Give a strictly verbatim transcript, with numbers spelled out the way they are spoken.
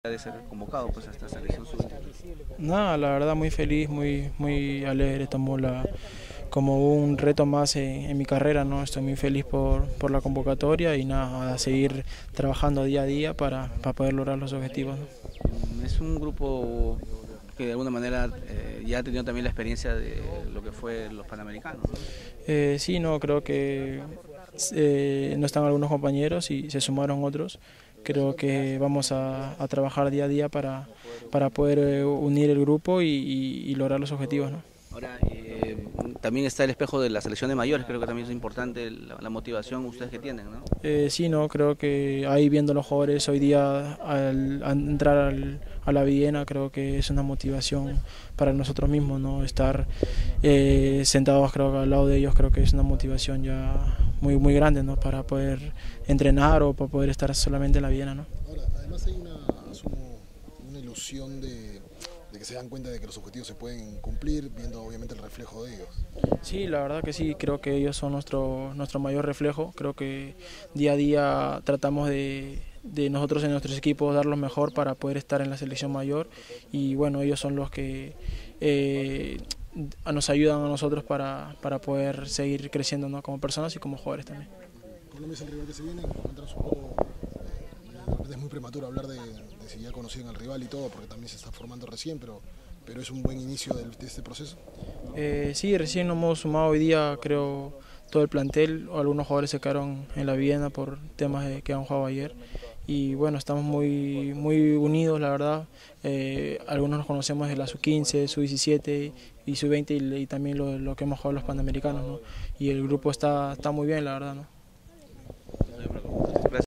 de ser convocado pues a esta selección sub veintitrés. Nada, la verdad muy feliz, muy, muy alegre, tomo la, como un reto más en, en mi carrera, ¿no? Estoy muy feliz por, por la convocatoria y nada, a seguir trabajando día a día para, para poder lograr los objetivos, ¿no? Es un grupo que de alguna manera eh, ya ha tenido también la experiencia de lo que fue los Panamericanos, ¿no? Eh, sí, no, creo que eh, no están algunos compañeros y se sumaron otros. Creo que vamos a, a trabajar día a día para, para poder eh, unir el grupo y, y, y lograr los objetivos, ¿no? Ahora, eh, también está el espejo de la selección de mayores, creo que también es importante la, la motivación ustedes que tienen, ¿no? Eh, sí, no, creo que ahí viendo los jugadores hoy día al, al entrar al, a la Viena, creo que es una motivación para nosotros mismos, ¿no? Estar eh, sentados creo que al lado de ellos creo que es una motivación ya muy, muy grande, ¿no? Para poder entrenar o para poder estar solamente en la Viena, ¿no? Ahora, además hay una, asumo, una ilusión de, de que se dan cuenta de que los objetivos se pueden cumplir, viendo obviamente el reflejo de ellos. Sí, la verdad que sí, creo que ellos son nuestro, nuestro mayor reflejo, creo que día a día tratamos de, de nosotros en nuestros equipos dar lo mejor para poder estar en la selección mayor y bueno, ellos son los que eh, nos ayudan a nosotros para, para poder seguir creciendo, ¿no? Como personas y como jugadores también. Colombia es el rival que se viene, cuéntanos un poco, eh, es muy prematuro hablar de, de si ya conocían al rival y todo, porque también se está formando recién, pero, pero es un buen inicio de, de este proceso. Eh, sí, recién nos hemos sumado hoy día, creo, todo el plantel, algunos jugadores se quedaron en la Viena por temas de que han jugado ayer y bueno, estamos muy, muy unidos, la verdad. Eh, algunos nos conocemos de la sub quince, sub diecisiete y sub veinte y, y también lo, lo que hemos jugado los Panamericanos, ¿no? Y el grupo está, está muy bien, la verdad, ¿no?